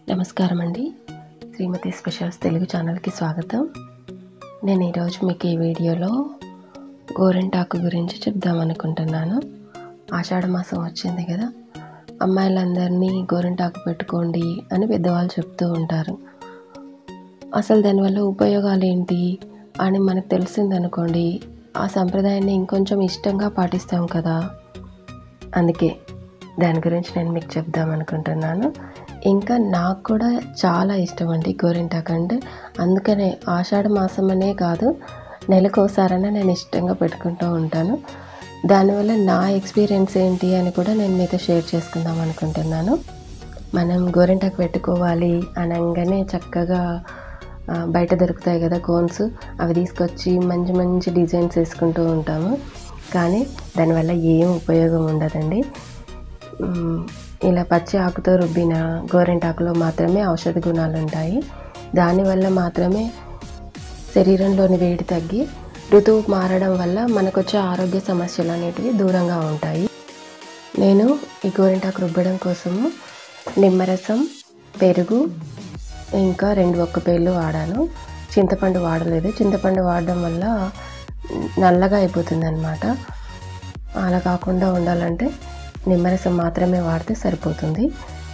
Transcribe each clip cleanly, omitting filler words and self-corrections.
నమస్కారం అండి. శ్రీమతి స్పెషల్స్ తెలుగు ఛానల్కి స్వాగతం. నేను ఈరోజు మీకు ఈ వీడియోలో గోరింటాకు గురించి చెప్దామనుకుంటున్నాను. ఆషాఢ మాసం వచ్చింది కదా, అమ్మాయిలందరినీ గోరింటాకు పెట్టుకోండి అని పెద్దవాళ్ళు చెప్తూ ఉంటారు. అసలు దానివల్ల ఉపయోగాలు ఏంటి అని మనకు తెలిసిందనుకోండి, ఆ సంప్రదాయాన్ని ఇంకొంచెం ఇష్టంగా పాటిస్తాం కదా. అందుకే దాని గురించి నేను మీకు చెప్దామనుకుంటున్నాను. ఇంకా నాకు కూడా చాలా ఇష్టం అండి గోరింటాకు అంటే. అందుకనే ఆషాఢ మాసం అనే కాదు, నెలకోసారైనా నేను ఇష్టంగా పెట్టుకుంటూ ఉంటాను. దానివల్ల నా ఎక్స్పీరియన్స్ ఏంటి అని కూడా నేను మీతో షేర్ చేసుకుందాం అనుకుంటున్నాను. మనం గోరింటాకు పెట్టుకోవాలి అనగానే చక్కగా బయట దొరుకుతాయి కదా కోన్స్, అవి తీసుకొచ్చి మంచి మంచి డిజైన్స్ వేసుకుంటూ ఉంటాము. కానీ దానివల్ల ఏం ఉపయోగం ఉండదండి. ఇలా పచ్చి ఆకుతో రుబ్బిన గోరింటాకులో మాత్రమే ఔషధ గుణాలు ఉంటాయి. దానివల్ల మాత్రమే శరీరంలోని వేడి తగ్గి ఋతువు మారడం వల్ల మనకు వచ్చే ఆరోగ్య సమస్యలు అనేటివి దూరంగా ఉంటాయి. నేను ఈ గోరింటాకు రుబ్బడం కోసము నిమ్మరసం, పెరుగు, ఇంకా 2 ఒక్కపేళ్ళు వాడాను. చింతపండు వాడలేదు. చింతపండు వాడడం వల్ల నల్లగా అయిపోతుంది అన్నమాట. అలా కాకుండా ఉండాలంటే నిమ్మరసం మాత్రమే వాడితే సరిపోతుంది.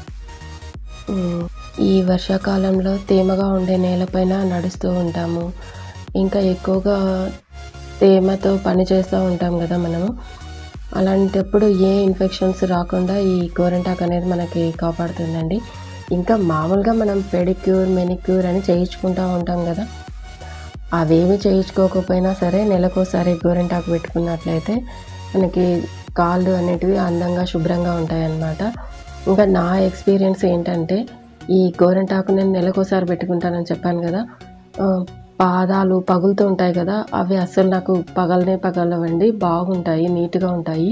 ఈ వర్షాకాలంలో తేమగా ఉండే నేలపైన నడుస్తూ ఉంటాము. ఇంకా ఎక్కువగా తేమతో పని చేస్తూ ఉంటాం కదా మనము. అలాంటప్పుడు ఏ ఇన్ఫెక్షన్స్ రాకుండా ఈ గోరింటాకు అనేది మనకి కాపాడుతుందండి. ఇంకా మామూలుగా మనం పెడిక్యూర్, మెనిక్యూర్ అని చేయించుకుంటూ ఉంటాం కదా. అవేమి చేయించుకోకపోయినా సరే నెలకోసారి గోరింటాకు పెట్టుకున్నట్లయితే మనకి కాళ్ళు అనేటివి అందంగా శుభ్రంగా ఉంటాయన్నమాట. ఇంకా నా ఎక్స్పీరియన్స్ ఏంటంటే, ఈ గోరింటాకు నేను నెలకోసారి పెట్టుకుంటానని చెప్పాను కదా, పాదాలు పగులుతూ ఉంటాయి కదా, అవి అస్సలు నాకు పగలవండి. బాగుంటాయి, నీట్గా ఉంటాయి.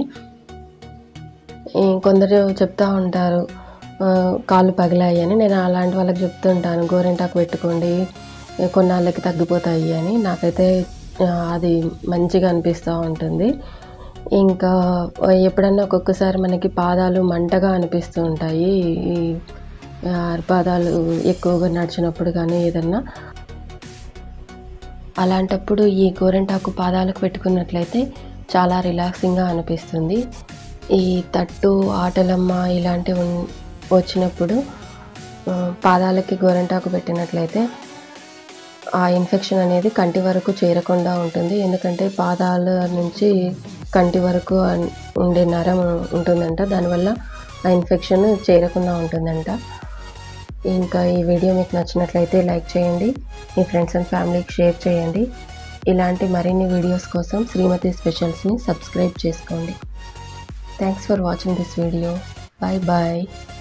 కొందరు చెప్తూ ఉంటారు కాళ్ళు పగిలాయి అని. నేను అలాంటి వాళ్ళకి చెప్తుంటాను, గోరింటాకు పెట్టుకోండి, కొన్నాళ్ళకి తగ్గిపోతాయి అని. నాకైతే అది మంచిగా అనిపిస్తూ ఉంటుంది. ఇంకా ఎప్పుడన్నా ఒక్కొక్కసారి మనకి పాదాలు మంటగా అనిపిస్తూ ఉంటాయి. ఈ పాదాలు ఎక్కువగా నడిచినప్పుడు కానీ ఏదన్నా, అలాంటప్పుడు ఈ గోరింటాకు పాదాలకు పెట్టుకున్నట్లయితే చాలా రిలాక్సింగ్గా అనిపిస్తుంది. ఈ తట్టు, ఆటలమ్మ ఇలాంటివి వచ్చినప్పుడు పాదాలకి గోరింటాకు పెట్టినట్లయితే ఆ ఇన్ఫెక్షన్ అనేది కంటి వరకు చేరకుండా ఉంటుంది. ఎందుకంటే పాదాల నుంచి కంటి వరకు ఉండే నరం ఉంటుందంట, దానివల్ల ఆ ఇన్ఫెక్షన్ చేరకుండా ఉంటుందంట. ఇంకా ఈ వీడియో మీకు నచ్చినట్లయితే లైక్ చేయండి, మీ ఫ్రెండ్స్ అండ్ ఫ్యామిలీకి షేర్ చేయండి. ఇలాంటి మరిన్ని వీడియోస్ కోసం శ్రీమతి స్పెషల్స్ని సబ్స్క్రైబ్ చేసుకోండి. Thanks for watching this video. Bye bye.